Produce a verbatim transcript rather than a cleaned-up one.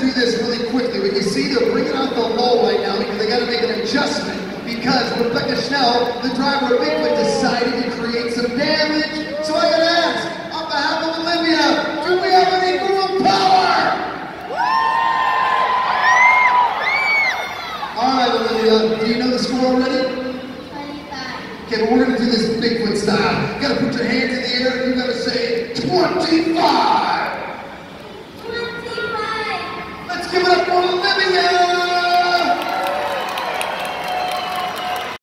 do this really quickly, but you see they're bringing out the low right now because they got to make an adjustment because Rebecca Schnell, the driver of Bigfoot, decided to create some damage. So I got to ask, on behalf of Olivia, do we have any girl power? All right, Olivia, do you know the score already? twenty-five. Okay, but we're going to do this Bigfoot style. You got to put your hands in the air and you got to say twenty-five. twenty-five. Let's give it up for Olivia.